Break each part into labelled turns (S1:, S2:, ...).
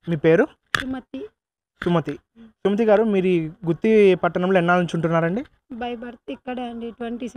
S1: మీ పేరు?
S2: సుమతి.
S1: సుమతి. సుమతి గారు, మీరు ఈ గుత్తి పట్టణంలో ఎన్నాళ్ళ నుంచి ఉంటున్నారండి?
S2: బై బర్త్ ఇక్కడే అండి.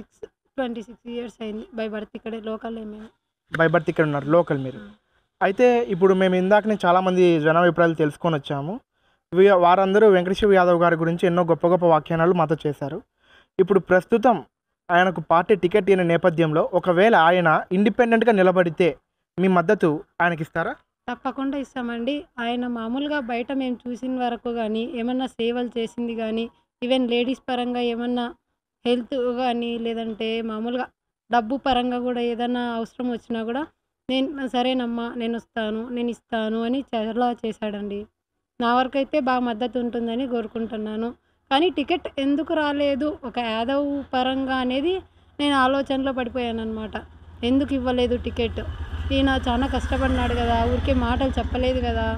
S2: 26 ఇయర్స్ అయింది. బై బర్త్ ఇక్కడే లోకలే మేము.
S1: బై బర్త్ ఇక్కడ ఉన్నారు, లోకల్ మీరు. అయితే ఇప్పుడు మేము ఇందాకనే చాలామంది జనాభిప్రాయాలు తెలుసుకొని వచ్చాము. వారందరూ వెంకటేశ్వర యాదవ్ గారి గురించి ఎన్నో గొప్ప గొప్ప వ్యాఖ్యానాలు మాతో చేశారు. ఇప్పుడు ప్రస్తుతం ఆయనకు పార్టీ టికెట్ ఇవ్వని నేపథ్యంలో ఒకవేళ ఆయన ఇండిపెండెంట్గా నిలబడితే మీ మద్దతు ఆయనకి ఇస్తారా?
S2: తప్పకుండా ఇస్తామండి. ఆయన మామూలుగా బయట మేము చూసిన వరకు గానీ, ఏమన్నా సేవలు చేసింది గానీ, ఈవెన్ లేడీస్ పరంగా ఏమన్నా హెల్త్ గానీ, లేదంటే మామూలుగా డబ్బు పరంగా గూడా ఏదన్నా అవసరం వచ్చినా గూడా, సరేనమ్మా నేనొస్తాను, నేనిస్తాను అని చాలా చేశాడండి. నా వరకైతే బాగా మద్దతు ఉంటుందని కోరుకుంటున్నాను. కానీ టికెట్ ఎందుకు రాలేదు, ఒక యాదవ్ పరంగా అనేది నేను ఆలోచనలో పడిపోయాననమాట. ఎందుకు ఇవ్వలేదు టికెట్? ఈయన చాలా కష్టపడినాడు గదా! ఊరికే మాటలు చెప్పలేదు గదా!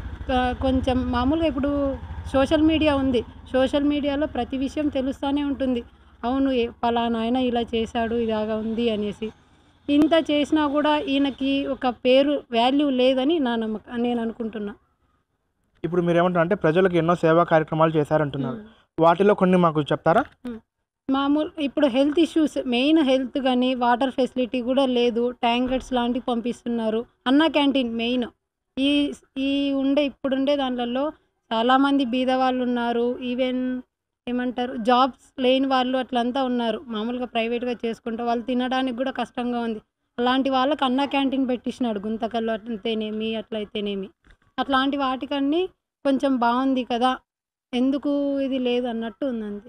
S2: కొంచెం మామూలుగా ఇప్పుడు సోషల్ మీడియా ఉంది. సోషల్ మీడియాలో ప్రతి విషయం తెలుస్తానే ఉంటుంది. అవును, పలానా ఆయన ఇలా చేశాడు, ఇలాగా ఉంది అనేసి. ఇంత చేసినా గూడా ఈయనకి ఒక పేరు, వాల్యూ లేదని నా నమ్మకం. నేను అనుకుంటున్నా.
S1: ఇప్పుడు మీరేమంటారు అంటే ప్రజలకు ఎన్నో సేవా కార్యక్రమాలు చేశారంటున్నారు.
S2: హ్మ్.
S1: వాటిలో కొన్ని మాకు చెప్తారా?
S2: హ్మ్. ఇప్పుడు హెల్త్ ఇష్యూస్, మెయిన్ హెల్త్ గానీ, వాటర్ ఫెసిలిటీ గూడా లేదు. ట్యాంకర్స్ లాంటివి పంపిస్తున్నారు. అన్నా క్యాంటీన్ మెయిన్. ఈ ఈ ఇప్పుడుండే దాంట్లలో చాలామంది బీదవాళ్ళున్నారు. ఈవెన్ ఏమంటారు, జాబ్స్ లేని వాళ్ళు అట్లంతా ఉన్నారు. మామూలుగా ప్రైవేట్‌గా చేసుకుంటే వాళ్ళు తినడానికి గూడా కష్టంగా ఉంది. అలాంటి వాళ్ళకి అన్నా క్యాంటీన్ పెట్టించినాడు. గుంతకల్లు అయితేనేమి, అట్లయితేనేమి. అట్లాంటి వాటికన్నీ కొంచెం బావుంది కదా! ఎందుకు ఇది లేదన్నట్టు ఉందంతే.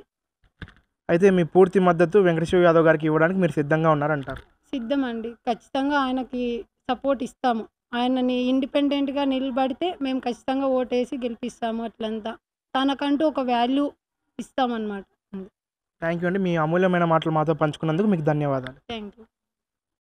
S1: అయితే మీ పూర్తి మద్దతు వెంకటేశ్వర యాదవ్ గారికి ఇవ్వడానికి మీరు సిద్ధంగా ఉన్నారంటారు.
S2: సిద్ధమండి. ఖచ్చితంగా ఆయనకి సపోర్ట్ ఇస్తాము. ఆయనని ఇండిపెండెంట్‌గా నిలబడితే మేము ఖచ్చితంగా ఓటేసి గెలిపిస్తాము అట్లంతా. తనకంటూ ఒక వాల్యూ ఇస్తామనమాట.
S1: థ్యాంక్ యూ అండి. మీ అమూల్యమైన మాటలు మాతో పంచుకున్నందుకు మీకు ధన్యవాదాలు.
S2: Thank you.